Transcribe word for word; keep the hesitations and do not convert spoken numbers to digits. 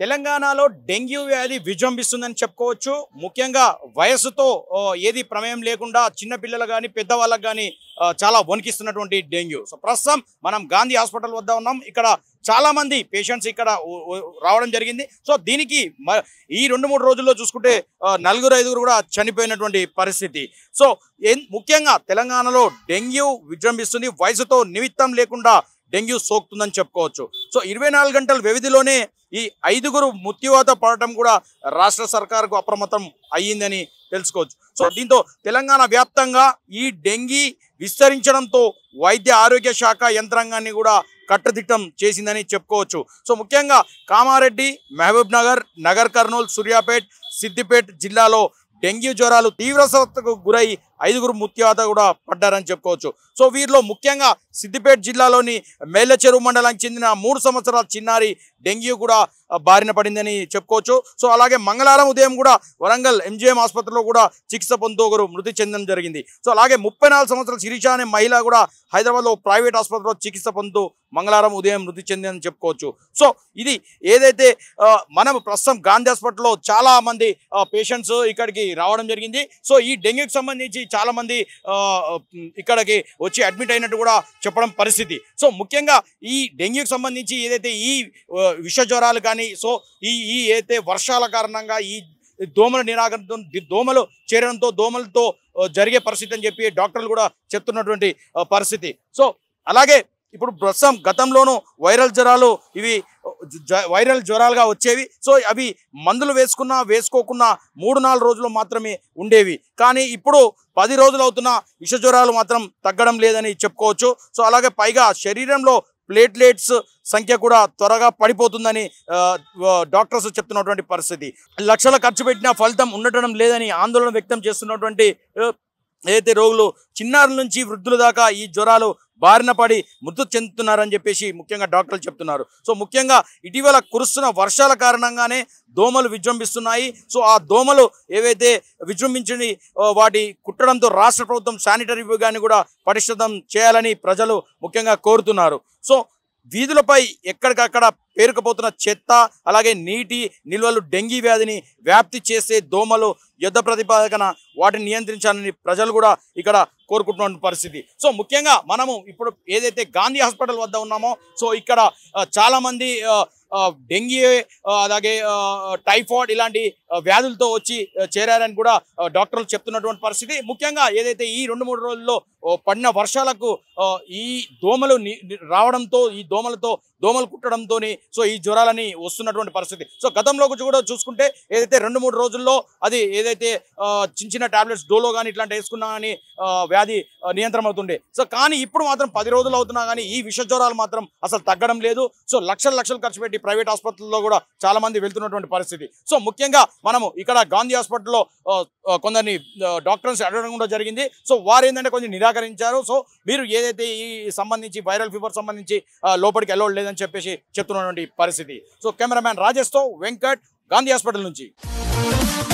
తెలంగాణలో డెంగ్యూ వ్యాధి విజృంభిస్తుందని చెప్పుకోవచ్చు. ముఖ్యంగా వయసుతో ఏది ప్రమేయం లేకుండా చిన్న పిల్లలు కానీ పెద్దవాళ్ళకి కానీ చాలా వణికిస్తున్నటువంటి డెంగ్యూ. సో ప్రస్తుతం మనం గాంధీ హాస్పిటల్ వద్ద ఉన్నాం. ఇక్కడ చాలా మంది పేషెంట్స్ ఇక్కడ రావడం జరిగింది. సో దీనికి ఈ రెండు మూడు రోజుల్లో చూసుకుంటే నలుగురు ఐదుగురు కూడా చనిపోయినటువంటి పరిస్థితి. సో ముఖ్యంగా తెలంగాణలో డెంగ్యూ విజృంభిస్తుంది. వయసుతో నిమిత్తం లేకుండా డెంగ్యూ సోకుతుందని చెప్పుకోవచ్చు. సో ఇరవై నాలుగు గంటల వ్యవధిలోనే ఈ ఐదుగురు మృత్యువాత పడటం కూడా రాష్ట్ర సర్కారుకు అప్రమత్తం అయ్యిందని తెలుసుకోవచ్చు. సో దీంతో తెలంగాణ వ్యాప్తంగా ఈ డెంగీ విస్తరించడంతో వైద్య ఆరోగ్య శాఖ యంత్రాంగాన్ని కూడా కట్టుదిట్టం చేసిందని చెప్పుకోవచ్చు. సో ముఖ్యంగా కామారెడ్డి, మహబూబ్ నగర్, నగర్ కర్నూలు, సూర్యాపేట్, సిద్దిపేట జిల్లాలో డెంగ్యూ జ్వరాలు తీవ్రతకు గురై ఐదుగురు మృత్యువాత కూడా పడ్డారని చెప్పుకోవచ్చు. సో వీరిలో ముఖ్యంగా సిద్దిపేట జిల్లాలోని మేళ్ళచెరువు మండలానికి చెందిన మూడు సంవత్సరాల చిన్నారి డెంగ్యూ కూడా బారిన పడిందని చెప్పుకోవచ్చు. సో అలాగే మంగళవారం ఉదయం కూడా వరంగల్ ఎంజీఎం ఆసుపత్రిలో కూడా చికిత్స పొందుతూ ఒకరు మృతి చెందడం జరిగింది. సో అలాగే ముప్పై నాలుగు సంవత్సరాల శిరీష అనే మహిళ కూడా హైదరాబాద్లో ప్రైవేట్ ఆసుపత్రిలో చికిత్స పొందుతూ మంగళవారం ఉదయం మృతి చెందిందని చెప్పుకోవచ్చు. సో ఇది ఏదైతే మనం ప్రస్తుతం గాంధీ హాస్పిటల్లో చాలా మంది పేషెంట్స్ ఇక్కడికి రావడం జరిగింది. సో ఈ డెంగ్యూకి సంబంధించి చాలా మంది ఇక్కడికి వచ్చి అడ్మిట్ అయినట్టు కూడా చెప్పడం పరిస్థితి. సో ముఖ్యంగా ఈ డెంగ్యూకి సంబంధించి ఏదైతే ఈ విష జ్వరాలు కానీ సో ఈ ఈ ఏదైతే వర్షాల కారణంగా ఈ దోమల నిరాకరణతో దోమలు చేరడంతో దోమలతో జరిగే పరిస్థితి అని చెప్పి డాక్టర్లు కూడా చెప్తున్నటువంటి పరిస్థితి. సో అలాగే ఇప్పుడు ప్రస్తుతం గతంలోనూ వైరల్ జ్వరాలు ఇవి వైరల్ జ్వరాలుగా వచ్చేవి. సో అవి మందులు వేసుకున్నా వేసుకోకున్నా మూడు నాలుగు రోజులు మాత్రమే ఉండేవి. కానీ ఇప్పుడు పది రోజులు అవుతున్న విష జ్వరాలు మాత్రం తగ్గడం లేదని చెప్పుకోవచ్చు. సో అలాగే పైగా శరీరంలో ప్లేట్లెట్స్ సంఖ్య కూడా త్వరగా పడిపోతుందని డాక్టర్స్ చెప్తున్నటువంటి పరిస్థితి. లక్షల ఖర్చు పెట్టినా ఫలితం ఉండటం లేదని ఆందోళన వ్యక్తం చేస్తున్నటువంటి ఏదైతే రోగులు చిన్నారుల నుంచి వృద్ధుల దాకా ఈ జ్వరాలు బారిన పడి మృతి చెందుతున్నారని చెప్పేసి ముఖ్యంగా డాక్టర్లు చెప్తున్నారు. సో ముఖ్యంగా ఇటీవల కురుస్తున్న వర్షాల కారణంగానే దోమలు విజృంభిస్తున్నాయి. సో ఆ దోమలు ఏవైతే విజృంభించి వాటి కుట్టడంతో రాష్ట్ర ప్రభుత్వం శానిటరీ విభాగాన్ని కూడా పటిష్టం చేయాలని ప్రజలు ముఖ్యంగా కోరుతున్నారు. సో వీధులపై ఎక్కడికక్కడ పేరుకుపోతున్న చెత్త అలాగే నీటి నిల్వలు డెంగీ వ్యాధిని వ్యాప్తి చేసే దోమలు యుద్ధ ప్రతిపాదన వాటిని నియంత్రించాలని ప్రజలు కూడా ఇక్కడ కోరుకుంటున్న పరిస్థితి. సో ముఖ్యంగా మనము ఇప్పుడు ఏదైతే గాంధీ హాస్పిటల్ వద్ద ఉన్నామో సో ఇక్కడ చాలామంది డెంగీ అలాగే టైఫాయిడ్ ఇలాంటి వ్యాధులతో వచ్చి చేరారని కూడా డాక్టర్లు చెప్తున్నటువంటి పరిస్థితి. ముఖ్యంగా ఏదైతే ఈ రెండు మూడు రోజుల్లో పడిన వర్షాలకు ఈ దోమలు రావడంతో ఈ దోమలతో దోమలు కుట్టడంతో సో ఈ జ్వరాలని వస్తున్నటువంటి పరిస్థితి. సో గతంలో కూడా చూసుకుంటే ఏదైతే రెండు మూడు రోజుల్లో అది ఏదైతే చిన్న చిన్న టాబ్లెట్స్ డోలో కానీ ఇట్లాంటి వేసుకున్నా కానీ వ్యాధి నియంత్రణ అవుతుండే. సో కానీ ఇప్పుడు మాత్రం పది రోజులు అవుతున్నా కానీ ఈ విష జ్వరాలు మాత్రం అసలు తగ్గడం లేదు. సో లక్షలు లక్షలు ఖర్చు పెట్టి ప్రైవేట్ ఆసుపత్రుల్లో కూడా చాలా మంది వెళ్తున్నటువంటి పరిస్థితి. సో ముఖ్యంగా మనము ఇక్కడ గాంధీ హాస్పిటల్లో కొందరిని డాక్టర్స్ అడగడం కూడా జరిగింది. సో వారు ఏంటంటే కొంచెం నిరాకరించారు. సో మీరు ఏదైతే ఈ సంబంధించి వైరల్ ఫీవర్ సంబంధించి లోపలికి అలౌడ్ లేదని చెప్పేసి చెప్తున్నటువంటి పరిస్థితి. సో కెమెరామ్యాన్ రాజేష్తో వెంకట్, గాంధీ హాస్పిటల్ నుంచి.